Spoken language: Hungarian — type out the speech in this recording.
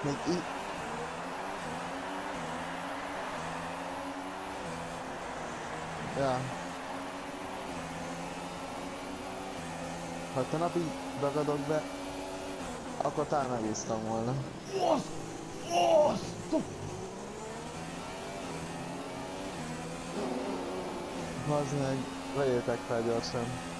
Még így... Ja. Ha tegnap így ragadok be, akkor talán megúsztam volna. Bazd meg, vegyétek fel gyorsan.